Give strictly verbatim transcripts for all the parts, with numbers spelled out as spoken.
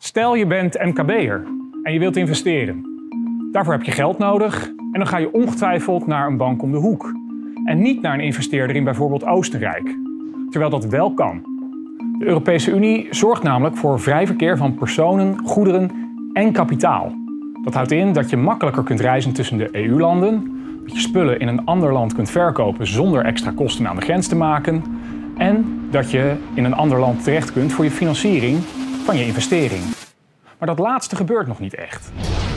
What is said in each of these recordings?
Stel je bent M K B'er en je wilt investeren. Daarvoor heb je geld nodig en dan ga je ongetwijfeld naar een bank om de hoek. En niet naar een investeerder in bijvoorbeeld Oostenrijk. Terwijl dat wel kan. De Europese Unie zorgt namelijk voor vrij verkeer van personen, goederen en kapitaal. Dat houdt in dat je makkelijker kunt reizen tussen de E U-landen, dat je spullen in een ander land kunt verkopen zonder extra kosten aan de grens te maken en dat je in een ander land terecht kunt voor je financiering van je investering. Maar dat laatste gebeurt nog niet echt.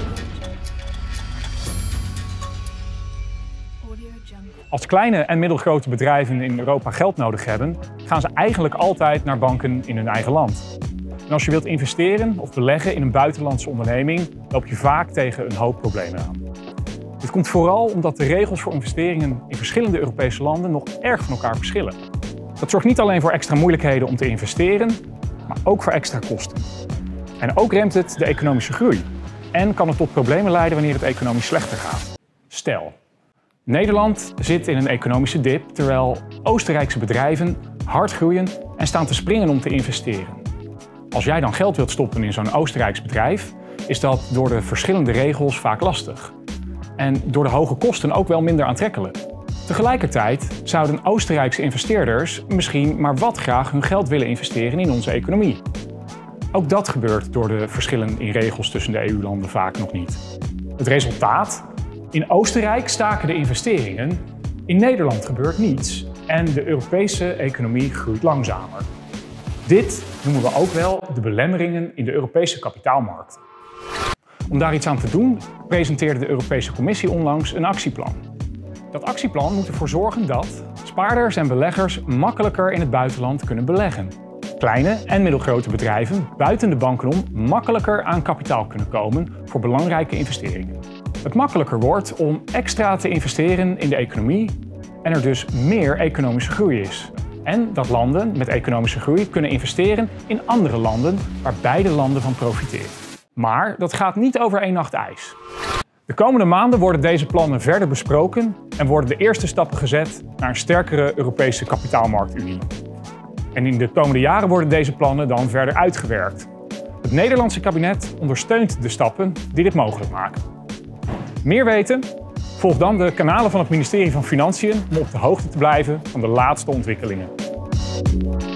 Als kleine en middelgrote bedrijven in Europa geld nodig hebben, gaan ze eigenlijk altijd naar banken in hun eigen land. En als je wilt investeren of beleggen in een buitenlandse onderneming, loop je vaak tegen een hoop problemen aan. Dit komt vooral omdat de regels voor investeringen in verschillende Europese landen nog erg van elkaar verschillen. Dat zorgt niet alleen voor extra moeilijkheden om te investeren, maar ook voor extra kosten. En ook remt het de economische groei en kan het tot problemen leiden wanneer het economisch slechter gaat. Stel, Nederland zit in een economische dip terwijl Oostenrijkse bedrijven hard groeien en staan te springen om te investeren. Als jij dan geld wilt stoppen in zo'n Oostenrijks bedrijf, is dat door de verschillende regels vaak lastig. En door de hoge kosten ook wel minder aantrekkelijk. Tegelijkertijd zouden Oostenrijkse investeerders misschien maar wat graag hun geld willen investeren in onze economie. Ook dat gebeurt door de verschillen in regels tussen de E U-landen vaak nog niet. Het resultaat? In Oostenrijk staken de investeringen, in Nederland gebeurt niets en de Europese economie groeit langzamer. Dit noemen we ook wel de belemmeringen in de Europese kapitaalmarkt. Om daar iets aan te doen, presenteerde de Europese Commissie onlangs een actieplan. Dat actieplan moet ervoor zorgen dat spaarders en beleggers makkelijker in het buitenland kunnen beleggen. Kleine en middelgrote bedrijven buiten de banken om makkelijker aan kapitaal kunnen komen voor belangrijke investeringen. Het makkelijker wordt om extra te investeren in de economie en er dus meer economische groei is. En dat landen met economische groei kunnen investeren in andere landen waar beide landen van profiteren. Maar dat gaat niet over één nacht ijs. De komende maanden worden deze plannen verder besproken en worden de eerste stappen gezet naar een sterkere Europese kapitaalmarktunie. En in de komende jaren worden deze plannen dan verder uitgewerkt. Het Nederlandse kabinet ondersteunt de stappen die dit mogelijk maken. Meer weten? Volg dan de kanalen van het ministerie van Financiën om op de hoogte te blijven van de laatste ontwikkelingen.